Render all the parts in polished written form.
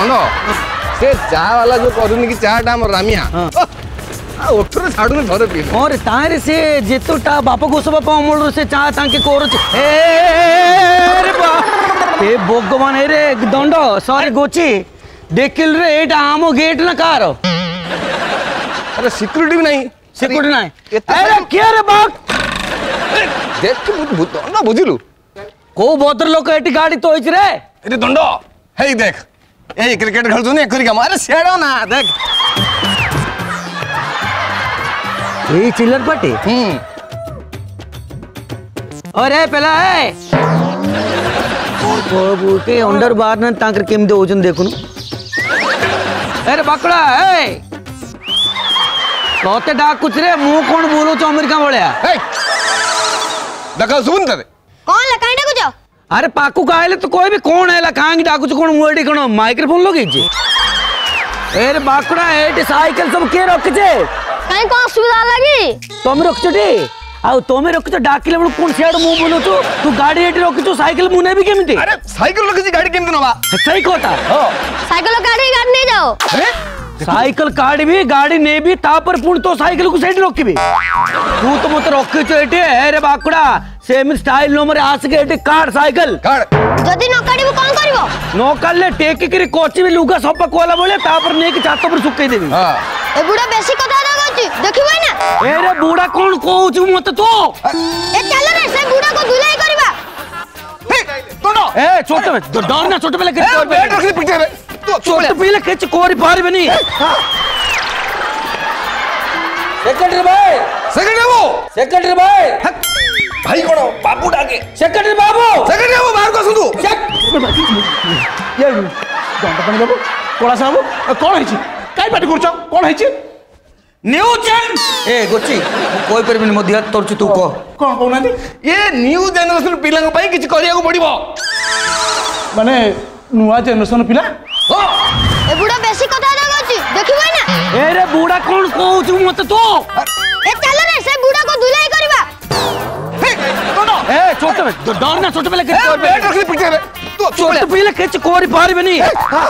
दंड से चा वाला जो करूनी कि चाटा हमर रामिया ओठरे छाडुनी थरे पी और तारे से जेतोटा बाप गोस बाप अमल से चा तांके कोरच ए रे बा ए भगवान रे दंड सॉरी गोची देखिल रे एटा आमो गेट ना कार अरे सिक्योरिटी भी नहीं सिक्योरिटी नहीं अरे क्या रे बाप देख भूत ना बुझिलु को भद्र लोक एटी गाड़ी तो होइछ रे अरे दंड हे देख ए क्रिकेट खेलछु ने करी काम अरे सेडो ना देख ए चिल्लर पाटी अरे पहला है और के अंडर बार न तांकर केम दे ओजन देखुनु अरे बाकड़ा है तोते डाक कुछ रे मुंह कोन बोलो छ अमेरिका वाला हे देखा सुन तरे कौन लकाई डाकु जाओ अरे पाकू कायले तो कोई भी कौन है लखांगी डाकू छ कोन मुएडी कोन माइक्रोफोन लगे जे अरे बाकड़ा एटी साइकिल सब के रख जे काई को असुविधा लगी तुम रख छटी आ तुम रख छ डाकिले बड़ कोन सेड मुंह बोलो तू गाड़ी एटी रख छ साइकिल मुने भी केमिति अरे साइकिल रख छी गाड़ी केमिति नबा सही कोता साइकिल गाड़ी नहीं जाओ अरे साइकिल काढ़ भी गाड़ी ने भी तापर पुण तो साइकिल को साइड रखी तू तो मत रखी एटे अरे बाकुड़ा सेम स्टाइल नो मरे आस के एटे काढ़ साइकिल काढ़ जदी न काढ़िबो कोन करबो नो काले टेक के कोची भी लुगा सप्पा कोला बोले तापर ने के छात पर सुकई देबी हां ए बुढ़ा बेसी कथा लागछि देखिबै ना अरे बूढ़ा कौन कहू मत तो ए चल रे से बुढ़ा को धुलाई करबा तोनो ए छोटे में डर ना छोटे पहले के बैठ रख पिटे रे तो छोटे पहले के कोरी पार बनी सेक्रेटरी भाई भाई कोन बाबू डाके सेक्रेटरी बाबू बाहर को सुंदु ये दंडपाणी बाबू कोला साहब कौन है काई पार्टी करछ कौन है न्यूज ए गोची कोई परबिन मध्य तोर तू को कौन कहना ये न्यू जनरेशन पिला को पई किछ करिया को पड़िबो माने नुआ जनरेशन पिला ए बुढ़ा बेसी कथा लागछि देखिबै ना ए रे बूढ़ा कौन कहू मत तो ए चल रे से बुढ़ा को धुलाई करबा ए छोटे में डर ना छोटे पहले के बैठ रख पिटे रे तो छोटे पहले के कोरी पार बनी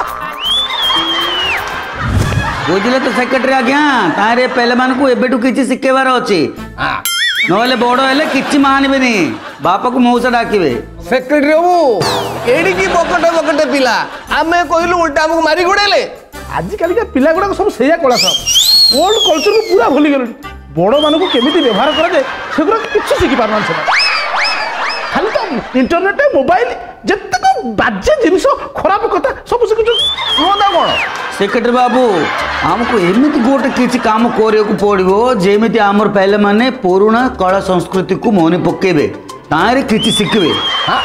बुझले तो सेक्रेटरी आज्ञा तारे पहले मान को एबेटू किछि सिखेबार अछि हां नहले बड़ हेले किछि मानबेनी बापा को मौसा डाकिबे सेक्रेटरी बाबू एडी की बकटे पिला आमे कहिलु उल्टा हमको मारी गुडेले आज काली का पिला गुडा सब सेया कोला साहब ओल्ड कल्चर को पूरा भूली गेल बड़ मान को केमिति व्यवहार करा जाए सेगुरा किछि सिखि पारमान से खाली तो इंटरनेट मोबाइल जत्तक बाजे जिनिस खराब कथा सब सिखु नो दा कोन सेक्रेटरी बाबू हमको एमिति गोटे किछि काम करे को पड़िबो जेमिति हमर पहले माने पुराना कला संस्कृति को मने पकेबे तारे किछि सिखबे हां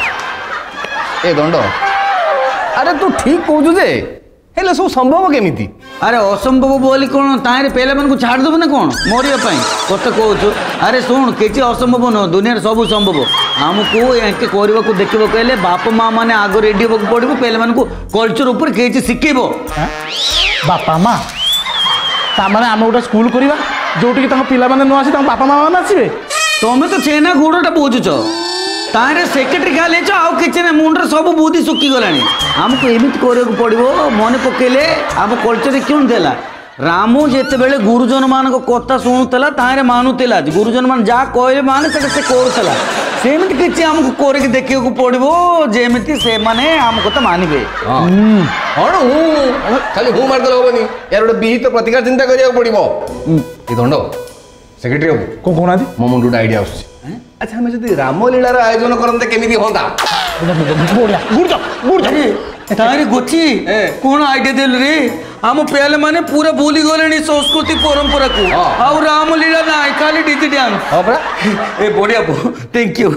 ए दंड अरे तू ठीक कहू जे हेले सब संभव केमिति अरे असंभव बोली कोन तारे पहले मन को छाड़ दब ना कोन मोरिया पई कत कहू अरे सुन किछि असंभव न दुनिया सब संभव हमको एके करबा को देखबो कहले बाप मां माने आगो रेडी होबो पड़िबो पहले मन को कल्चर ऊपर किछि सिखेबो बापा मां ता माने हम गोटे स्कूल करबा जोटी कि तांको पिला माने न आसी तांको बापा मां माने आसीबे तमे तो छेना गुड़टा बुझुछ तारे सेक्रेटरी खाली आउ किछि ना मुंडर सब बुद्धि सुखी गलानी हमको एमिति करे को पड़िबो मन पकेले हम कल्चर क्यों देला रामू जेते बेले गुरुजन मान को कथा सुनुतला तारे मानुतला गुरुजन मान जा कहले माने से कोरतला सेमिति किछि हमको करे के देखियो को पड़िबो जेमिति से माने हमको तो मानिबे हण हूं खाली हूं मार दलो होबनी यार गोटे विहित प्रतिकार चिंता करिया को पड़िबो ए दंड सेक्रेटरी बाबू को कोना दी मो मुंडुडा आईडिया आउछ अच्छा हमें जदी रामलीलार आयोजन करनते केमिति होंदा बढ़िया गुड़ जा तारे गोची कोन आईडिया देल रे हम पहले माने पूरा भूली गलेनी संस्कृति परंपरा को आउ रामलीला ना खाली डीजे डांस हां बरा ए बढ़िया थैंक यू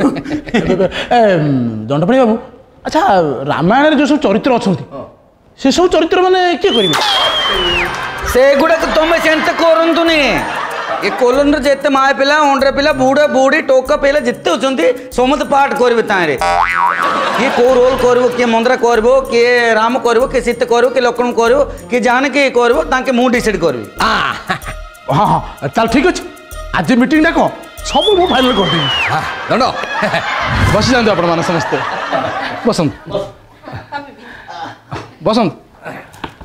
दंडपाणी बाबू अच्छा रामायण जो सब चरित्र अछंती से सब चरित्र माने के करिवे से गुडा तमे सेंट करंतुनी ये कोलन रे जेते माय पिला ओंडरे पिला बूढ़ा बूढ़ी टोका पिला जिते होचंती समस्त पाठ करबे तारे ये को रोल करबो के मंदरा करबो के राम करबो के सीता करबो के लक्ष्मण करबो के जाने के करबो ताके मु डिसाइड करबी हां हां चल ठीक अछि आज मीटिंग डाको सब मु फाइनल कर देबी हां दंड बस जांदो आपण माने समस्त बसंत बसंत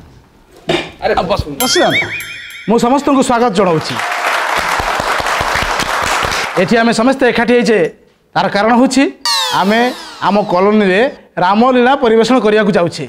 अरे बस बसजान मु समस्त को स्वागत जनाऊँगी एठी आमे समस्त एकाठी होइछे तार कारण होछि आमे आम कॉलोनी रे रामलीला परिवेषण करिया को जाउछे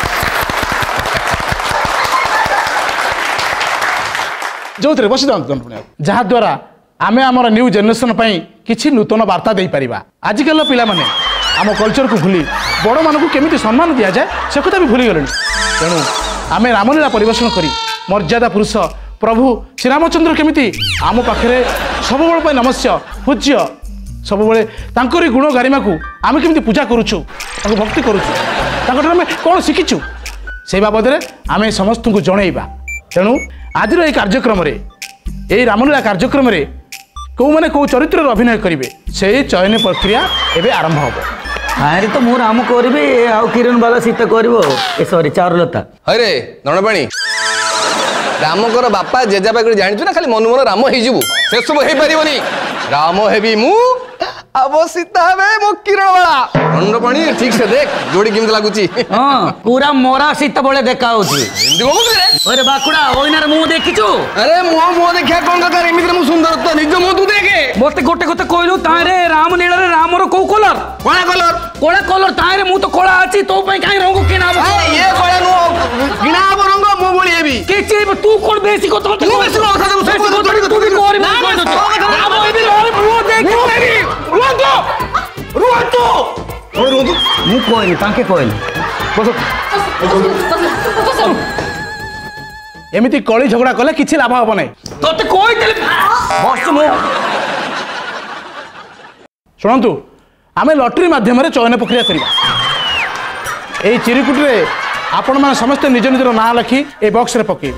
जो थे बस जहाद्वारा आमे आमर न्यू जेनेरेशन किसी नूतन वार्ता दे पारिबा आजिकल पिला माने आम कल्चर को भूली बड़ मानक केमिति सम्मान दिया जाए से कथा भी भूली गले तेणु आमे रामलीला परिवेषण करी मर्यादा पुरुष प्रभु श्रीरामचंद्र केमिति आम पाखे सब नमस्य पूज्य सब तांकरी गुण गारिमा को आमे केमिति पूजा करूछु भक्ति करूछु आमे कौन शिखिछु से बाबद आमे समस्त को जनइबा तेणु आज ये कार्यक्रम ये रामलीला कार्यक्रम कौ मैंने कौ चरित्र अभिनय करेंगे से चयन प्रक्रिया एवं आरंभ हम हाँ तो मु राम करी आ किरण बाला सीता कर सॉरी चारुलता अरे दंडपाणी रामकर बापा जेजाबा जानी ना खाली मन मन राम हो से सब हो पार राम हेबी मु अब सीता है मो किरण वाला दंडपाणी ठीक से देख जोड़ी केमती लगुच हां पूरा मोरा सीता बळे देखा होची अरे बाकुड़ा ओइनार मुंह देखिछु अरे मुंह देखिया कोन दरकार एमिति मु सुंदर तो निज मुंह तू देखे मोते गोटे गोटे कहलु तारे रामलीला रे रामर को कलर कोला कलर तारे मु तो कोला अछि तो पई काई रंग किना ये कोला नु किना रंग मु बोली हेबी केचे तू कोन बेसी को तू बेसी को कथा तू भी कोरी मु कहदो राम एबी मुंह देख रुआतो मु कोइनी ताके कोइनी एमिति कली झगड़ा कले किछि लाभ हम नै तोते कोइ बस मु शुणु आमे लॉटरी माध्यम चयन प्रक्रिया करवा ए चिरिकुटी रे आपण माने समस्त निज निजर ना लिखि ए बॉक्स रे पके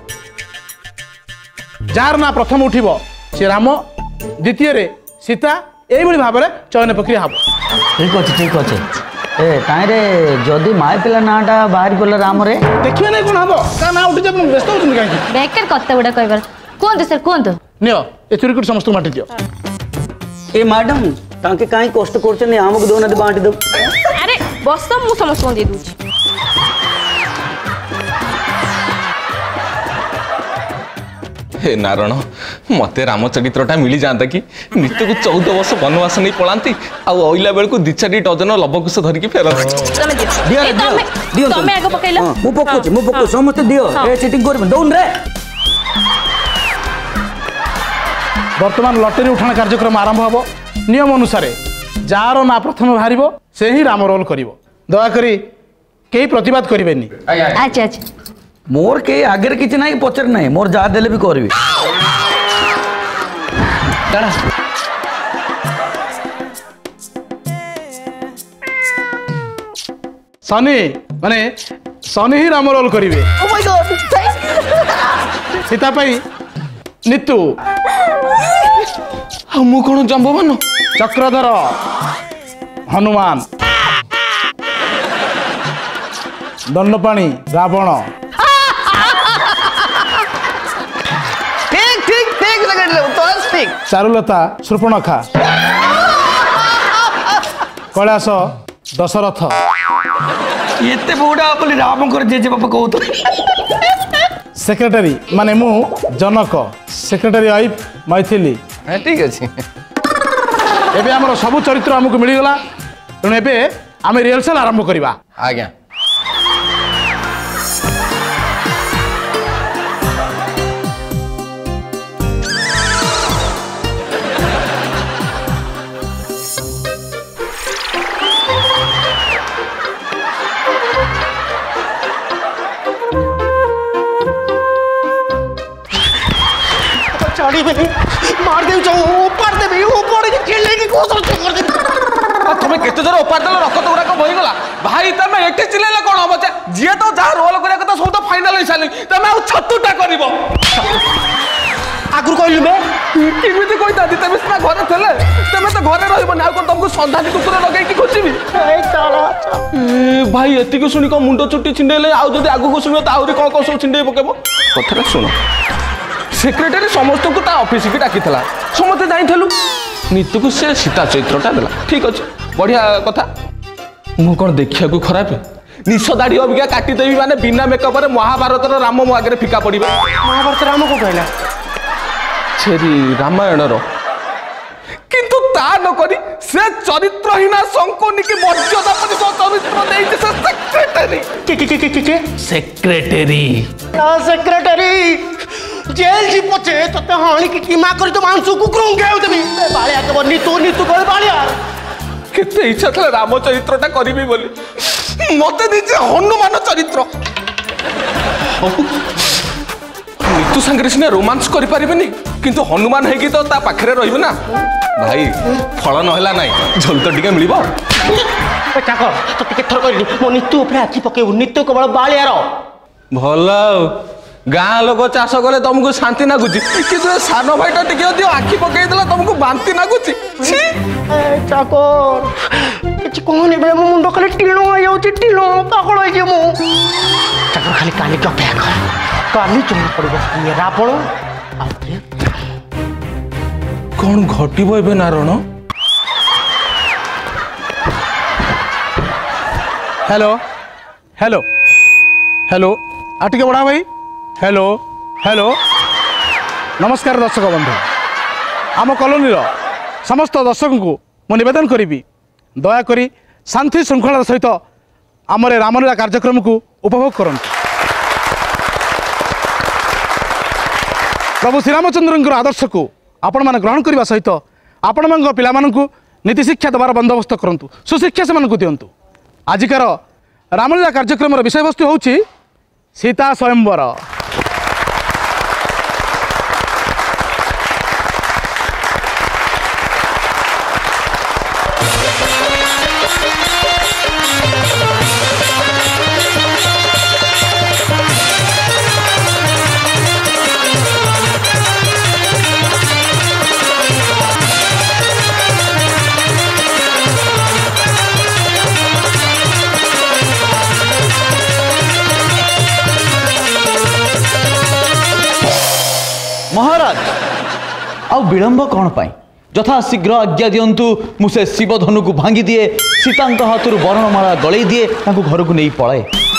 जार ना प्रथम उठिबो से राम द्वितीय रे सीता एई भली भाबरे चयन प्रक्रिया हबो ठीक अछि ए ताइरे जदी माय पिला नाटा बाहर पला राम रे देखिए नै कोन हबो का ना उठि जे व्यस्त होछन काहे बेकर कत्ते बडा कहबर कोन सर कोन नियो ए चिरिकुटी समस्त माटी दियो ए मैडम ताके काई कष्ट करछन हमक दो नदी बांटी दो अरे बस मु समस्त दे दूची हे नारायण मत राम चरित्रटा मिली जाता कि नित्य को 14 वर्ष वनवास नहीं पलांती आइला बेल को 2-4 डजन लवकुश धरिकी फेरती तमे आगो पकैला मु पकु समस्त दियो ए चीटिंग कर दौन रे वर्तमान लॉटरी उठाण कार्यक्रम आरंभ हबो नियम अनुसार जार ना प्रथम बाहरिबो से ही राम रोल करिवो दया करी केही प्रतिवाद करिवेनी अच्छा अच्छा मोर के आगे किसी ना पचर ना मोर जा देले भी करबी सनी माने सनी ही राम रोल करिवे ओ माय गॉड सीता पई नितु मु कौन जम्बवान चक्रधर हनुमान दंडपाणी रावण चारुलता शूर्पणखा कैलाश दशरथ एते बूढ़ा बोली राम कर जेजे बापा कहत सेक्रेटरी माने मु जनक सेक्रेटरी वाइफ मैथिली ठीक अच्छे एबे हमर सब चरित्र हमको मिल गला तेणु एबे आमे रिहर्सल आरंभ करवा आज्ञा मार दे ऊपर दे ऊपर खेलने की कोशिश कर दे तुम केते जोर ओपार देल रक्त गुराक बही गला भाई तुम एटे चिल्लेला कोन हो जे जे तो जा रोल करिया कथा सब तो फाइनल होई साली तुम आ छत्तुटा करबो आगुर कहलु बे किमिति कोइ दादी तुम सिना घरे थले तुम तो घरे रहबो ना कोन तुमको संधानी कुकुर लगे की खोजिबी भाई एति को सुनी को मुंडो चुट्टी छिंडेले आ जदी आगु को सुनियो त आउरी कोन कोन सब छिंडे पकेबो कथरा सुनो सेक्रेटरी समस्त को ता ऑफिस की डाकिथला समते जाइथलु नित्य को से सीता चरित्रटा देला ठीक अछि बढ़िया कथा मु कोन देखिया को खराब निश दाढ़ी अबिका काटिदेवी माने बिना मेकअप रे महाभारत राम मो आगे फिका पड़े। महाभारत राम को कहला छेरी रामायण रो किंतु ता न करी से चरित्रहीन शंकुनी की मर्यादा परि चरित्र देइते से सेक्रेटरी के सेक्रेटरी सेक्रेटरी जेल जी पचे तते हाणी की कीमा करी तो मांसु कुकुरं गेउ देबी बालिया के बनी तू कोइ बालिया केते इच्छा था राम चरित्रटा करिबी बोली मते दिजे हनुमान चरित्र नीतू संगे सिने रोमांस करि परिबेनी किंतु हनुमान है कि तो ता पाखरे रहिबो ना भाई फल नहला नाही झोल तो टिके मिलिबो चाकर तो टिके थर करी मो नीतू ऊपर आखि पके नीतू केवल बालिया रो भला गाँ लोक चाष कले तुमको शांति लगुच कि सान भाईटा टे आखि पकईदेला तुमको बांति लगुच चाकर किसी कहनी बे मो मुंड खाली टीण हो टीण पागल हो चाकर खाली काली की अपेक्षा कर काली चुना पड़ो ये रावण कौन घटब ए नारायण हेलो हेलो हेलो आटिके बड़ा भाई हेलो हेलो नमस्कार दर्शक बंधु आम कॉलोनी समस्त दर्शक को मु निवेदन करी दयाकोरी शांति श्रृंखला सहित आमर रामलीला कार्यक्रम को उपभोग करूँ। प्रभु श्रीरामचंद्र आदर्श को आपण मैंने ग्रहण करने सहित आपण मान पिला नीति शिक्षा देवार बंदोबस्त करूँ सुशिक्षा से दिंतु। आजिकार रामलीला कार्यक्रम विषय वस्तु हूँ सीता स्वयंवर। महाराज आउ विलंब कौन पाई यथा शीघ्र आज्ञा दिंतु मुझे शिवधनु को भांगी दिए सीता हाथ वर्णमाला गलई दिए घर को नहीं पलाए।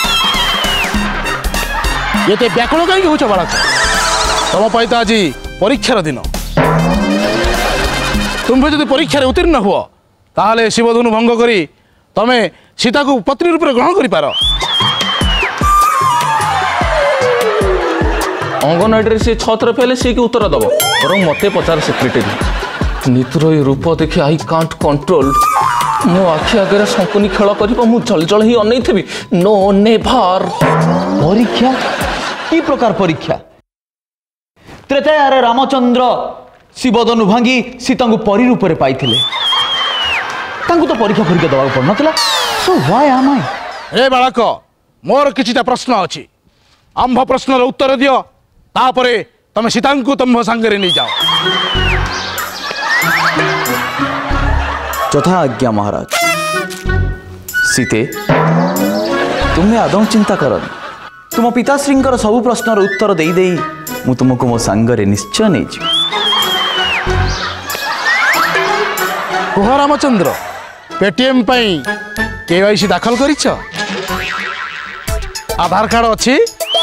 ये व्याकुल कहीं हो बालक तुम तो आज परीक्षार दिन तुम्हें जब परीक्षार उत्तीर्ण हुआ ताहले शिवधनु भंग करी तमें सीता को पत्नी रूप में ग्रहण कर अंगनवाड़ी से छत्र फेले सी उत्तर दब बर मत पचार सेक्रेटरी नीतुर रूप देखी आई कांट कंट्रोल मो आखि आगे शंकुनी खेल कर जल जल ही अन थी नो नेभर। परीक्षा की प्रकार परीक्षा त्रेतायारे रामचंद्र शिवधनु भांगी सीता को परी रूप में पाई तो परीक्षा फरीक्षा दवा पड़ ना सो व्हाई एम आई। ए बालक मोर किछिटा प्रश्न अच्छी आंभ प्रश्नर उत्तर दियो तापरे तमे सीता को तुम सांगे नहीं जाओ। यथा आज्ञा महाराज। सीते तुम्हें आदौ चिंता कर तुम पिताश्री सबु प्रश्नर उत्तर दे दे मु तुमको मो सांगरे निश्चय नहीं जी। कुह रामचंद्र पेटीएम पई केवाईसी दाखल करिछ आधार कार्ड अच्छी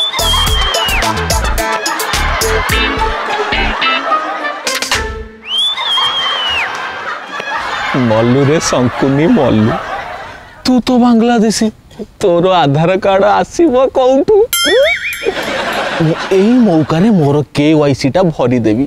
मल्लू रे शंकुनी मल्लू तू तो बांग्लादेशी तोर आधार कार्ड आसीबो कोउठू एही मौका मोर केवाईसी टा भरी देवी।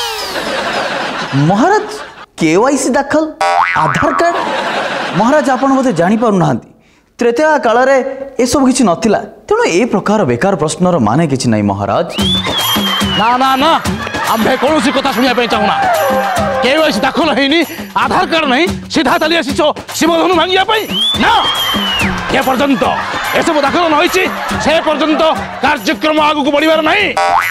महाराज केवाईसी दाखल आधार कार्ड महाराज आपण बोधे जानी पारु नाहंती त्रेता काल रे ए सब किछि नथिला तेणु ए प्रकार बेकार प्रश्नर माने किछि नहीं महाराज। ना ना ना आम्भे कौन सी कथा सुनिया पे चाहूना केवाईसी दाखल हैनी आधार कार्ड नहीं सीधा चली आसीछो शिवधनु भांगिया पे ना के पर्यंत ए सब दाखल न होईची से पर्यंत कार्यक्रम आगु को बढ़िबार नहीं।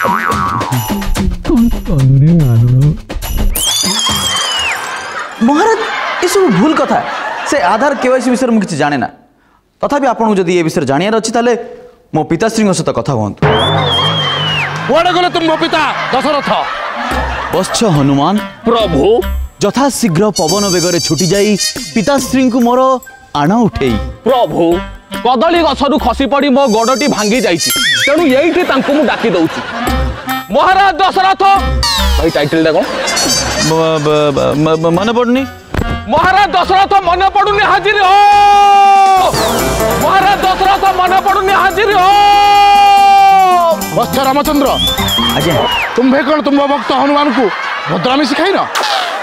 महाराज ये सब भूल कथा से आधार केवाईसी विषय में किछि जाने ना तथापि आपन जदि ए विषय जानियार अछि ताले मो पिताश्री सहित कथा हुअन्तु। कुआडे गले तुम पिता दशरथ? पश्च हनुमान प्रभु यथा शीघ्र पवन बेगरे छुटी जाई पिताश्री को मोर आण उठेई। प्रभु कदली गछरु खसी पड़ी मो गोड़टी भांगी जाइछि तेणु यही तांको मु डाकी दउछि महाराज दशरथ भाई टाइटल टा कोन मन पड़नी महाराज दशरथ मन पड़ुनी हाजिर हो महाराज दशरथ मन पड़ुनी हाजिर हो वत्स रामचंद्र आज्ञा तुम्हें कौन तुम भक्त हनुमान को भद्रामी शिखाई ना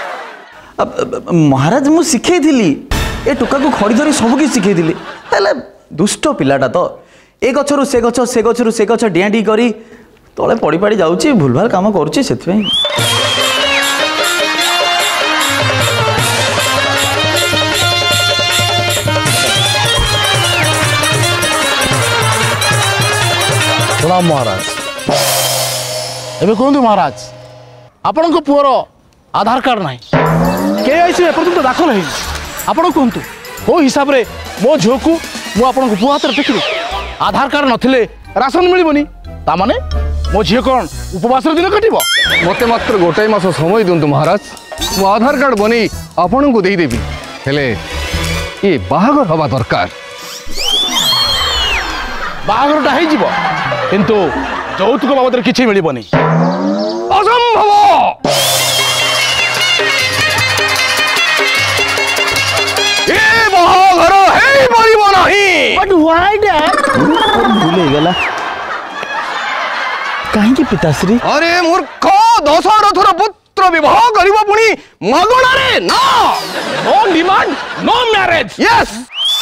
महाराज मु शिखई थिली ए टोका को खड़ी धरी सब कि शिखई थिली हेले दुष्ट पिलाटा तो ए गछरु से गछरु से गछ डिया डी करी तले पड़ी पड़ी जाउची भूलभाल काम करूची सेथि प्रणाम महाराज एबे कहतु महाराज आपण को पुअर आधार कार्ड ना के ऐसे एपर्यंत दाखल है आपण कहतु को हिसाब रे मो झील को मु आपन को पुआ हाथ टेकिली आधार कार्ड नथिले राशन मिलबनी ता माने मो झील कौन उपवास दिन कटिबो मते मात्र गोटाए मास समय दिंतु महाराज मु आधार कार्ड बनी आपण को दे देबी हेले ये बाहागर हवा दरकार बाहागरटा है जीवो किंतु यौतुक बाबद किछि मिलबनी असंभव ये बाहागर है परिबो नहीं बट व्हाई डैड भूल गला काहे की पिताश्री अरे मूर्ख दशरथर पुत्र विवाह करिबो पुनी मगणा रे ना no demand no marriage yes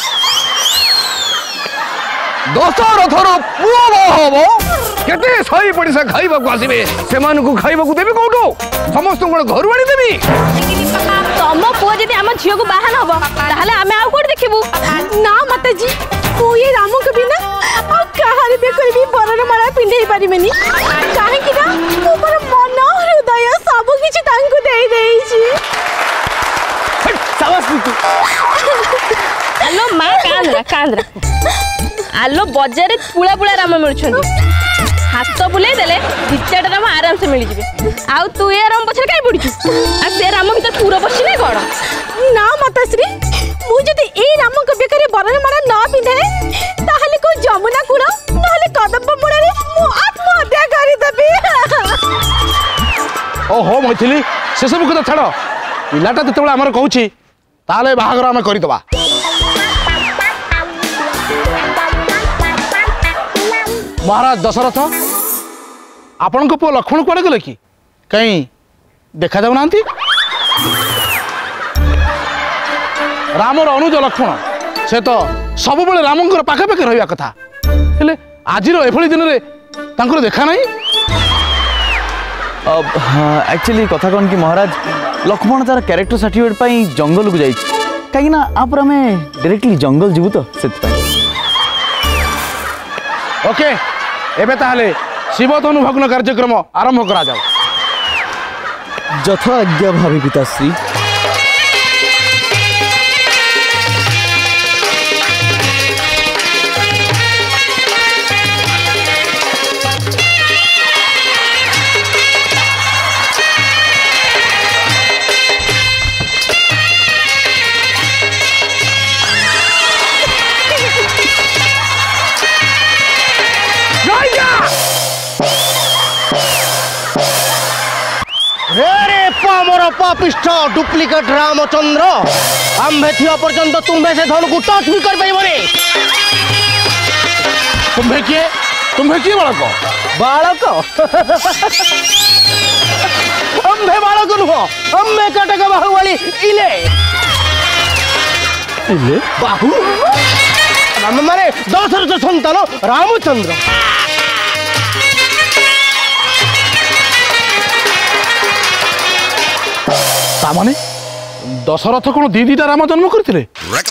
दशरथर पुओ हबो केते सही पड़िसा खाइबा को आसीबे सेमान को खाइबा को देबी कोठो समस्त को घर वाणी देबी तम पुओ जदि हम झियो को बाहन हबो ताहले हमें आउ कोड देखिबू ना माता जी को ये राम के बिना आ कहार बे कोई भी बरन माला पिंडे पारिबेनी काहे कि ना ऊपर मन हृदय सब किछि तांको देई देई छी शाबाश तू हेलो मां कांद्रा आलो बजार पुला पुला राम मिलुछंदी हाथ बुले देले दिचाट राम आराम से मिल जिवे आउ तू ए राम पछर काई पड़िछु आ से राम भीतर पूरा बसी नै गड़ ना माताश्री मु जदि ए राम के बेकरे बरन माला न पिंधे ताहले को जमुना कुळ नहले कदम मुळे रे मु आत्महत्या करि देबी ओहो मैथिली से सब कथा छाड़ पिलाटा जेतेबेला हमर कहूची ताले बाहागर हम करि दबा महाराज दशरथ आपण को पुओ लक्ष्मण कुआडे गले कि कहीं देखा जाऊ नांती रामर अनुज लक्ष्मण से तो सब बेले रामंकर पाखे पाखे रहिबा कथा हेले आजिर एभली दिन रे तांकर देखा नहीं हाँ एक्चुअली कथा कौन कि महाराज लक्ष्मण तार कैरेक्टर सर्टिफिकेट पाई जंगल को जाई कहीं ना आप हमें डायरेक्टली जंगल जीवु तो से ओके एबे ताहले शिवधनु भग्न कार्यक्रम आरंभ करा जाऊ यथा आज्ञा भावी पिताश्री मोर पापिष्ठ डुप्लिकेट रामचंद्र आम्भे थिया पर्यंत तुम्हें से धन को टच भी कर पाइबनी तुम्हें किए बालक आम्भे बालक नुह आम्भे कटक बाहुबली इले इले बाहु हम माने दशरथ संतान रामचंद्र तामाने दशरथ कौन दी दीटा राम जन्म करथिले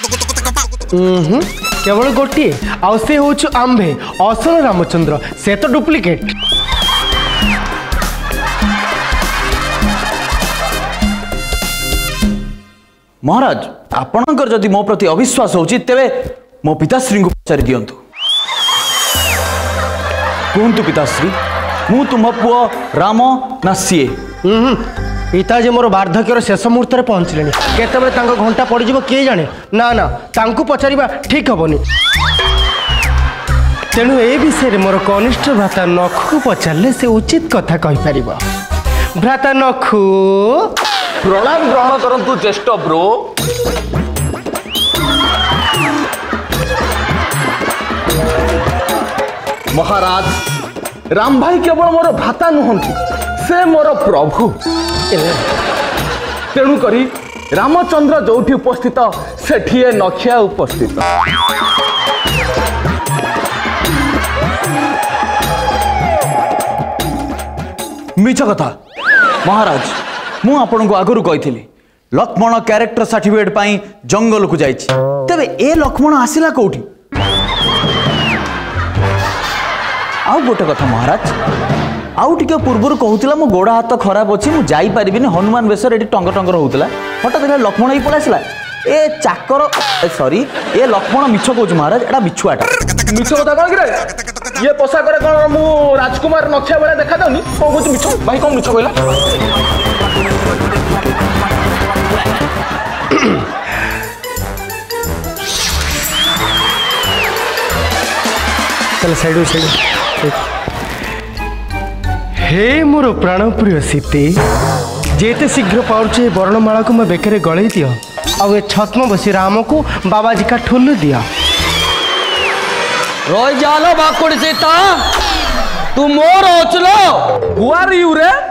केवल गोटे आउ से होछु आम्भे असल रामचंद्र से तो डुप्लिकेट महाराज आपणकर जदि मो प्रति अविश्वास होची तेबे मो पिताश्री को पचारि दियंतु कहंतु पिताश्री मु तुम पुओ राम ना सीए पिता जे मोर वार्धक्यर शेष मुहूर्त में पहुँचले केतबे घंटा पड़ज किए जाने ना ना तांकु पचारिबा ठीक हेनी तेणु ए विषय मोर कनिष्ठ भ्राता नखु पचारे से उचित कथा कहीपर भ्राता नखु प्रणाम ग्रहण करंतु ज्येष्ठ ब्रो। महाराज राम भाई केवल मोर भ्राता नुहंती से मोर प्रभु तेणु करी रामचंद्र जोठी उपस्थित सेठी नखिया उपस्थित। मिछ कथा महाराज मु आपन को आगुरु कही लक्ष्मण क्यारेक्टर सर्टिफिकेट पाई जंगल को जाइछि तबे ए लक्ष्मण आसिला कोठी आउ गोटे कथा महाराज आउ टिके पूर्व कहूला मो गोड़ हाथ खराब अच्छी मुझे जापरिनी हनुमान बेसर ये टंग टंगर होता हठात देखा लक्ष्मण ही पलैसला ए चाकर सॉरी ए लक्ष्मण मिछ कह महाराज एटा बिछुआटा मिछ कथा कौन कि ये पोशाक कौन मु राजकुमार नक्शा बेला देखा जाऊनी कौन कहूँ मिछ भाई कौन मिछ कहला चल साइड हे मोर प्राणप्रिय सीते जेते शीघ्र पाउचे वर्णमाला को मैं बेकरे गलई दियो आउ ए छत्म बसी राम को बाबाजी का ठुल्लु दिया रोई जालो बाकुड़ सीता तू मोर ओचलो हु आर यू रे